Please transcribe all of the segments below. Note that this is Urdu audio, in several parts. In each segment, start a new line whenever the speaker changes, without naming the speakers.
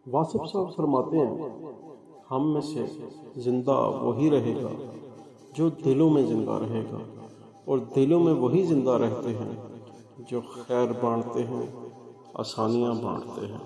واصف صاحب فرماتے ہیں، ہم میں سے زندہ وہی رہے گا جو دلوں میں زندہ رہے گا، اور دلوں میں وہی زندہ رہتے ہیں جو خیر بانٹتے ہیں، آسانیاں بانٹتے ہیں۔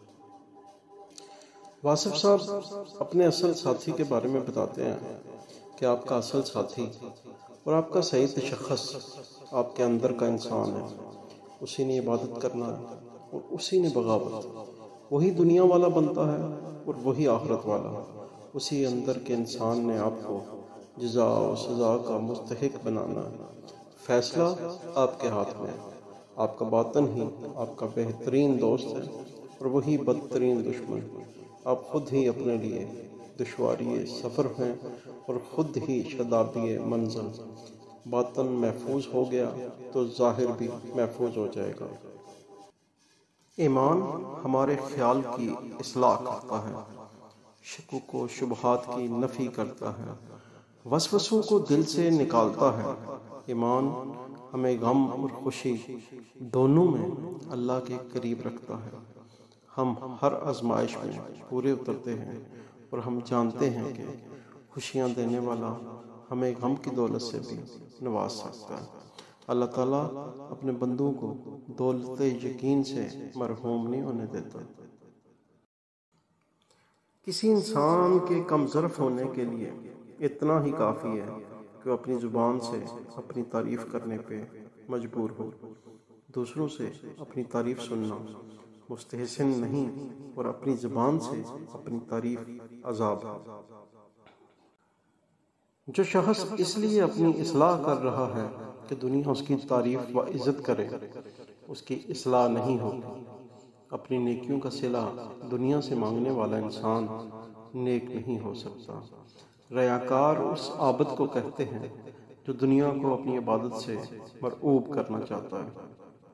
واصف صاحب اپنے اصل ساتھی کے بارے میں بتاتے ہیں کہ آپ کا اصل ساتھی اور آپ کا صحیح تشخص آپ کے اندر کا انسان ہے، اسی نے عبادت کرنا ہے اور اسی نے بغاوت، وہی دنیا والا بنتا ہے اور وہی آخرت والا، اسی اندر کے انسان نے آپ کو جزا و سزا کا مستحق بنانا ہے۔ فیصلہ آپ کے ہاتھ میں ہے، آپ کا باطن ہی آپ کا بہترین دوست ہے اور وہی بدترین دشمن۔ آپ خود ہی اپنے لیے دشواری سفر ہیں اور خود ہی شادابی منزل۔ باطن محفوظ ہو گیا تو ظاہر بھی محفوظ ہو جائے گا۔ ایمان ہمارے خیال کی اصلاح کرتا ہے، شکوک و شبہات کی نفی کرتا ہے، وسوسوں کو دل سے نکالتا ہے۔ ایمان ہمیں غم اور خوشی دونوں میں اللہ کے قریب رکھتا ہے۔ ہم ہر آزمائش میں پورے اترتے ہیں اور ہم جانتے ہیں کہ خوشیاں دینے والا ہمیں غم کی دولت سے بھی نواز سکتا ہے۔ اللہ تعالیٰ اپنے بندوں کو دولت یقین سے محروم نہیں ہونے دیتا۔ کسی انسان کے کم ظرف ہونے کے لیے اتنا ہی کافی ہے کہ وہ اپنی زبان سے اپنی تعریف کرنے پہ مجبور ہو۔ دوسروں سے اپنی تعریف سننا مستحسن نہیں اور اپنی زبان سے اپنی تعریف عذاب ہے۔ جو شخص اس لیے اپنی اصلاح کر رہا ہے کہ دنیا اس کی تعریف و عزت کرے، اس کی اصلاح نہیں ہوگی۔ اپنی نیکیوں کا صلہ دنیا سے مانگنے والا انسان نیک نہیں ہو سکتا۔ ریاکار اس عابد کو کہتے ہیں جو دنیا کو اپنی عبادت سے مرعوب کرنا چاہتا ہے۔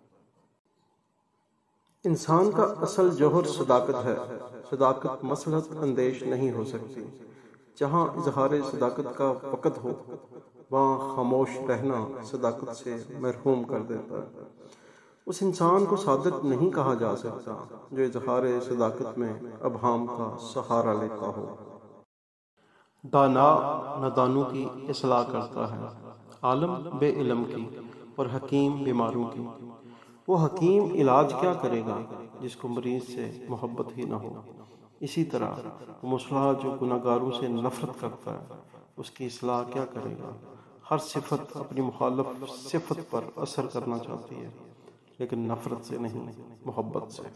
انسان کا اصل جوہر صداقت ہے۔ صداقت مصلحت اندیش نہیں ہو سکتی۔ جہاں اظہار صداقت کا وقت ہو، وہاں خاموش رہنا صداقت سے محروم کر دیتا ہے۔ اس انسان کو صادق نہیں کہا جا سکتا جو اظہار صداقت میں ابہام کا سہارا لیتا ہو۔ دانا نادانوں کی اصلاح کرتا ہے، عالم بے علم کی اور حکیم بیماروں کی۔ وہ حکیم علاج کیا کرے گا جس کو مریض سے محبت ہی نہ ہو؟ اسی طرح وہ مصلح جو گناہ گاروں سے نفرت کرتا ہے، اس کی اصلاح کیا کرے گا؟ ہر صفت اپنی مخالف صفت پر اثر کرنا چاہتی ہے، لیکن نفرت سے نہیں، محبت سے۔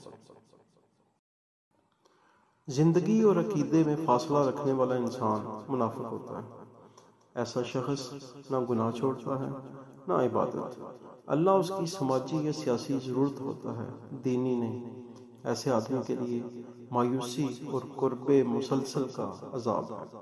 زندگی اور عقیدے میں فاصلہ رکھنے والا انسان منافق ہوتا ہے۔ ایسا شخص نہ گناہ چھوڑتا ہے نہ عبادت۔ اللہ اس کی سماجی یا سیاسی ضرورت ہوتا ہے، دینی نہیں۔ ایسے آدمی کے لیے مایوسی اور قرب مسلسل کا عذاب ہے۔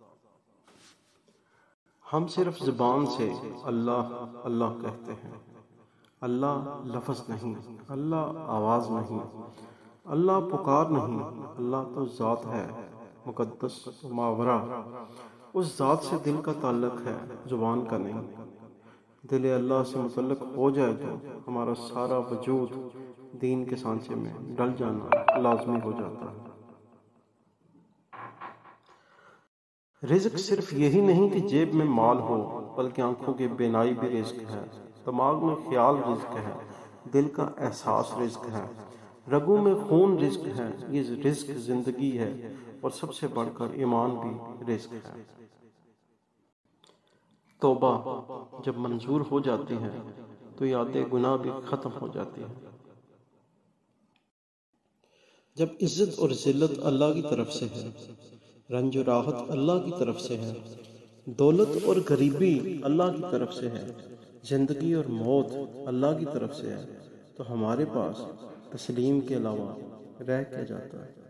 ہم صرف زبان سے اللہ اللہ کہتے ہیں۔ اللہ لفظ نہیں، اللہ آواز نہیں، اللہ پکار نہیں، اللہ تو ذات ہے، مقدس ماورا۔ اس ذات سے دل کا تعلق ہے، زبان کا نہیں۔ دل اللہ سے متعلق ہو جائے تو ہمارا سارا وجود دین کے سانچے میں ڈل جانا لازمی ہو جاتا ہے۔ رزق صرف یہی نہیں کہ جیب میں مال ہو، بلکہ آنکھوں کی بینائی بھی رزق ہے، دماغ میں خیال رزق ہے، دل کا احساس رزق ہے، رگوں میں خون رزق ہے۔ یہ رزق زندگی ہے اور سب سے بڑھ کر ایمان بھی رزق ہے۔ توبہ جب منظور ہو جاتی ہے تو یاد گناہ بھی ختم ہو جاتی ہے۔ جب عزت اور ذلت اللہ کی طرف سے ہے، رنج و راحت اللہ کی طرف سے ہے، دولت اور غریبی اللہ کی طرف سے ہے، زندگی اور موت اللہ کی طرف سے ہے، تو ہمارے پاس تسلیم کے علاوہ رہ کیا جاتا ہے؟